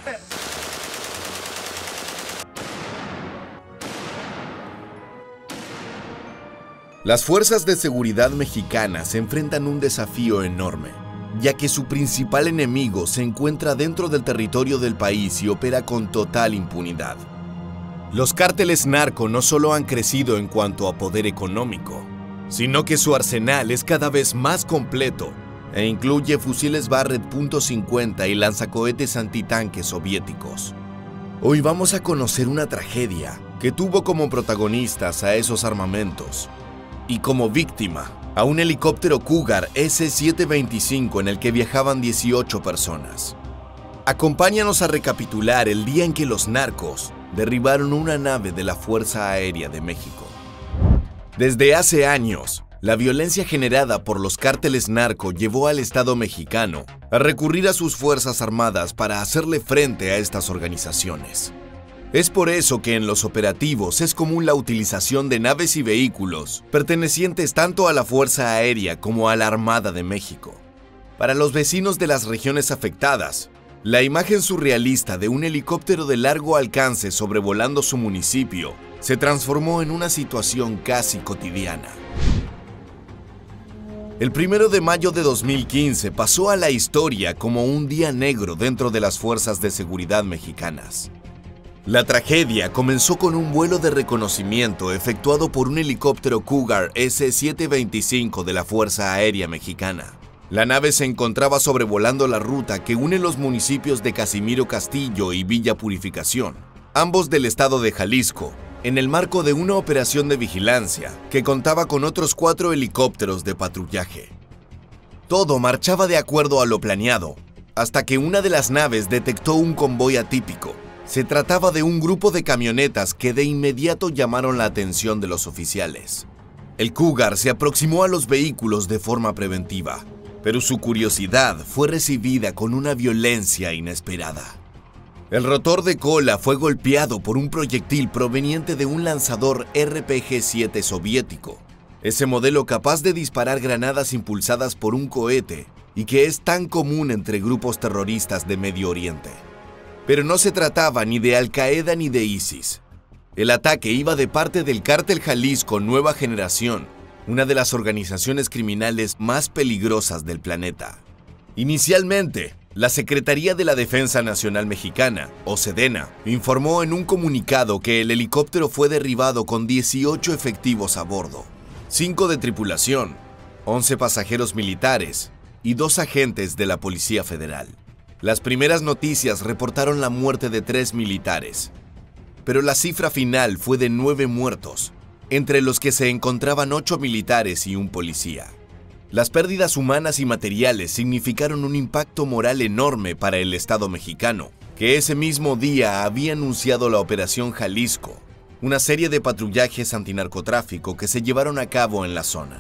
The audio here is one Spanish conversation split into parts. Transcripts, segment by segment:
Las fuerzas de seguridad mexicanas enfrentan un desafío enorme, ya que su principal enemigo se encuentra dentro del territorio del país y opera con total impunidad. Los cárteles narco no solo han crecido en cuanto a poder económico, sino que su arsenal es cada vez más completo e incluye fusiles Barrett .50 y lanzacohetes antitanques soviéticos. Hoy vamos a conocer una tragedia que tuvo como protagonistas a esos armamentos y como víctima a un helicóptero Cougar S-725 en el que viajaban 18 personas. Acompáñanos a recapitular el día en que los narcos derribaron una nave de la Fuerza Aérea de México. Desde hace años, la violencia generada por los cárteles narco llevó al Estado mexicano a recurrir a sus fuerzas armadas para hacerle frente a estas organizaciones. Es por eso que en los operativos es común la utilización de naves y vehículos pertenecientes tanto a la Fuerza Aérea como a la Armada de México. Para los vecinos de las regiones afectadas, la imagen surrealista de un helicóptero de largo alcance sobrevolando su municipio se transformó en una situación casi cotidiana. El 1 de mayo de 2015 pasó a la historia como un día negro dentro de las fuerzas de seguridad mexicanas. La tragedia comenzó con un vuelo de reconocimiento efectuado por un helicóptero Cougar S-725 de la Fuerza Aérea Mexicana. La nave se encontraba sobrevolando la ruta que une los municipios de Casimiro Castillo y Villa Purificación, ambos del estado de Jalisco, en el marco de una operación de vigilancia que contaba con otros 4 helicópteros de patrullaje. Todo marchaba de acuerdo a lo planeado, hasta que una de las naves detectó un convoy atípico. Se trataba de un grupo de camionetas que de inmediato llamaron la atención de los oficiales. El Cougar se aproximó a los vehículos de forma preventiva, pero su curiosidad fue recibida con una violencia inesperada. El rotor de cola fue golpeado por un proyectil proveniente de un lanzador RPG-7 soviético, ese modelo capaz de disparar granadas impulsadas por un cohete y que es tan común entre grupos terroristas de Medio Oriente. Pero no se trataba ni de Al-Qaeda ni de ISIS. El ataque iba de parte del Cártel Jalisco Nueva Generación, una de las organizaciones criminales más peligrosas del planeta. Inicialmente, la Secretaría de la Defensa Nacional Mexicana, o SEDENA, informó en un comunicado que el helicóptero fue derribado con 18 efectivos a bordo, 5 de tripulación, 11 pasajeros militares y 2 agentes de la Policía Federal. Las primeras noticias reportaron la muerte de 3 militares, pero la cifra final fue de 9 muertos, entre los que se encontraban 8 militares y un policía. Las pérdidas humanas y materiales significaron un impacto moral enorme para el Estado mexicano, que ese mismo día había anunciado la Operación Jalisco, una serie de patrullajes antinarcotráfico que se llevaron a cabo en la zona.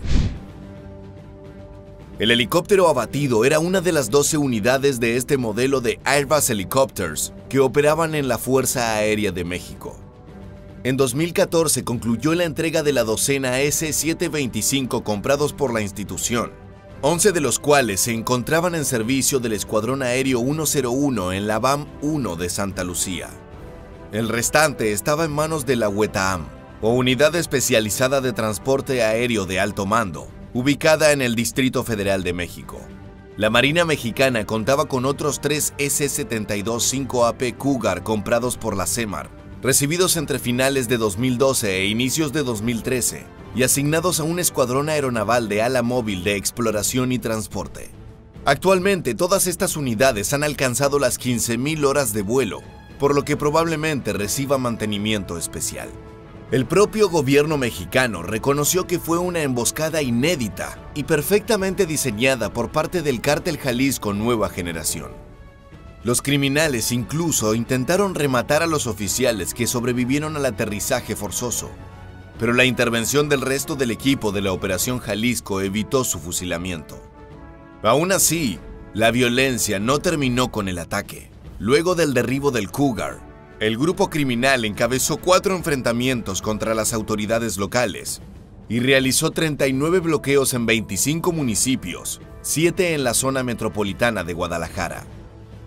El helicóptero abatido era una de las 12 unidades de este modelo de Airbus Helicopters que operaban en la Fuerza Aérea de México. En 2014 concluyó la entrega de la docena S-725 comprados por la institución, 11 de los cuales se encontraban en servicio del Escuadrón Aéreo 101 en la BAM 1 de Santa Lucía. El restante estaba en manos de la UETAM, o Unidad Especializada de Transporte Aéreo de Alto Mando, ubicada en el Distrito Federal de México. La Marina Mexicana contaba con otros 3 S-72 5AP Cougar comprados por la CEMAR, recibidos entre finales de 2012 e inicios de 2013, y asignados a un escuadrón aeronaval de ala móvil de exploración y transporte. Actualmente, todas estas unidades han alcanzado las 15,000 horas de vuelo, por lo que probablemente reciba mantenimiento especial. El propio gobierno mexicano reconoció que fue una emboscada inédita y perfectamente diseñada por parte del Cártel Jalisco Nueva Generación. Los criminales incluso intentaron rematar a los oficiales que sobrevivieron al aterrizaje forzoso, pero la intervención del resto del equipo de la Operación Jalisco evitó su fusilamiento. Aún así, la violencia no terminó con el ataque. Luego del derribo del Cougar, el grupo criminal encabezó 4 enfrentamientos contra las autoridades locales y realizó 39 bloqueos en 25 municipios, 7 en la zona metropolitana de Guadalajara.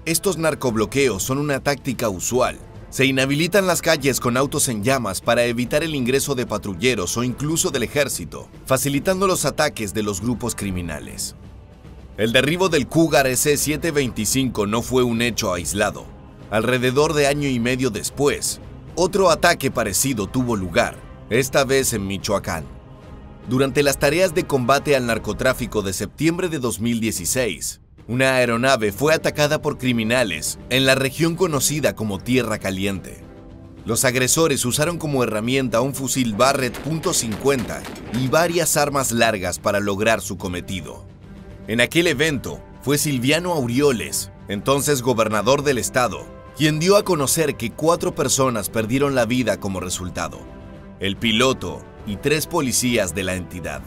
Estos narcobloqueos son una táctica usual. Se inhabilitan las calles con autos en llamas para evitar el ingreso de patrulleros o incluso del ejército, facilitando los ataques de los grupos criminales. El derribo del Cougar SC-725 no fue un hecho aislado. Alrededor de año y medio después, otro ataque parecido tuvo lugar, esta vez en Michoacán. Durante las tareas de combate al narcotráfico de septiembre de 2016, una aeronave fue atacada por criminales en la región conocida como Tierra Caliente. Los agresores usaron como herramienta un fusil Barrett .50 y varias armas largas para lograr su cometido. En aquel evento fue Silviano Aureoles, entonces gobernador del estado, quien dio a conocer que 4 personas perdieron la vida como resultado: el piloto y 3 policías de la entidad.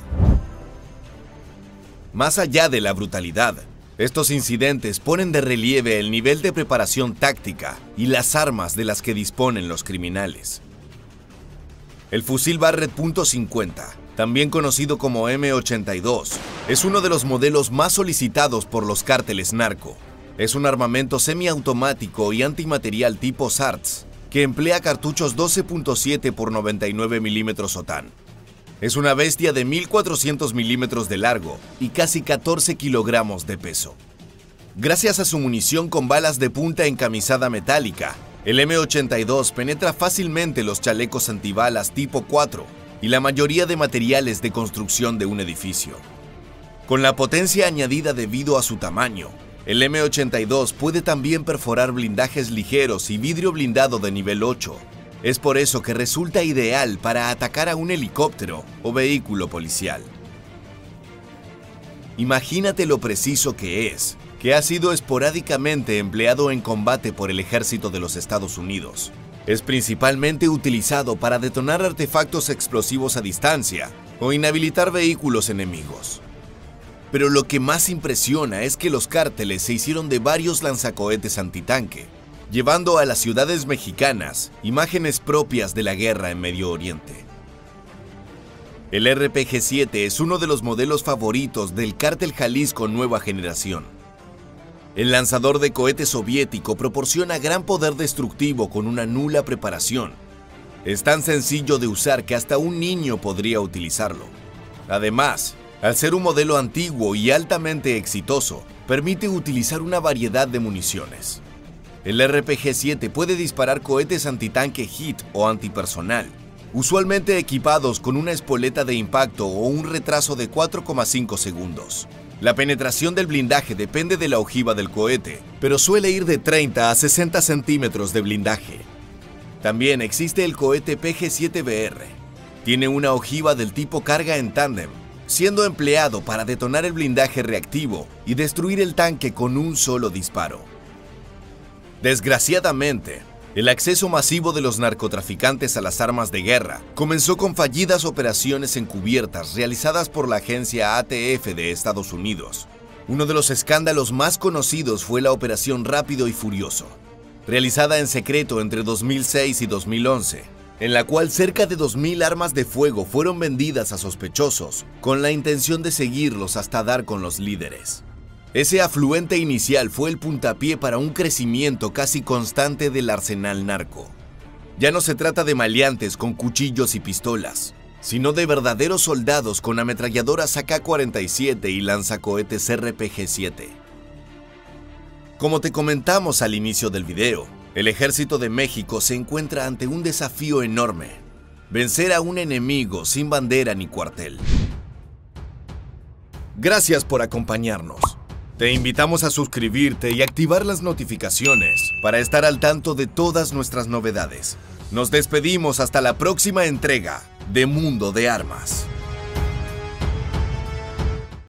Más allá de la brutalidad, estos incidentes ponen de relieve el nivel de preparación táctica y las armas de las que disponen los criminales. El fusil Barrett .50, también conocido como M82, es uno de los modelos más solicitados por los cárteles narco. Es un armamento semiautomático y antimaterial tipo SARTS, que emplea cartuchos 12.7 x 99 mm OTAN. Es una bestia de 1400 milímetros de largo y casi 14 kilogramos de peso. Gracias a su munición con balas de punta encamisada metálica, el M82 penetra fácilmente los chalecos antibalas tipo 4 y la mayoría de materiales de construcción de un edificio. Con la potencia añadida debido a su tamaño, el M82 puede también perforar blindajes ligeros y vidrio blindado de nivel 8. Es por eso que resulta ideal para atacar a un helicóptero o vehículo policial. Imagínate lo preciso que es, que ha sido esporádicamente empleado en combate por el ejército de los Estados Unidos. Es principalmente utilizado para detonar artefactos explosivos a distancia o inhabilitar vehículos enemigos. Pero lo que más impresiona es que los cárteles se hicieron de varios lanzacohetes antitanque, llevando a las ciudades mexicanas imágenes propias de la guerra en Medio Oriente. El RPG-7 es uno de los modelos favoritos del Cártel Jalisco Nueva Generación. El lanzador de cohete soviético proporciona gran poder destructivo con una nula preparación. Es tan sencillo de usar que hasta un niño podría utilizarlo. Además, al ser un modelo antiguo y altamente exitoso, permite utilizar una variedad de municiones. El RPG-7 puede disparar cohetes antitanque HIT o antipersonal, usualmente equipados con una espoleta de impacto o un retraso de 4,5 segundos. La penetración del blindaje depende de la ojiva del cohete, pero suele ir de 30 a 60 centímetros de blindaje. También existe el cohete PG-7BR. Tiene una ojiva del tipo carga en tándem, siendo empleado para detonar el blindaje reactivo y destruir el tanque con un solo disparo. Desgraciadamente, el acceso masivo de los narcotraficantes a las armas de guerra comenzó con fallidas operaciones encubiertas realizadas por la agencia ATF de Estados Unidos. Uno de los escándalos más conocidos fue la Operación Rápido y Furioso, realizada en secreto entre 2006 y 2011, en la cual cerca de 2.000 armas de fuego fueron vendidas a sospechosos con la intención de seguirlos hasta dar con los líderes. Ese afluente inicial fue el puntapié para un crecimiento casi constante del arsenal narco. Ya no se trata de maleantes con cuchillos y pistolas, sino de verdaderos soldados con ametralladoras AK-47 y lanzacohetes RPG-7. Como te comentamos al inicio del video, el Ejército de México se encuentra ante un desafío enorme: vencer a un enemigo sin bandera ni cuartel. Gracias por acompañarnos. Te invitamos a suscribirte y activar las notificaciones para estar al tanto de todas nuestras novedades. Nos despedimos hasta la próxima entrega de Mundo de Armas.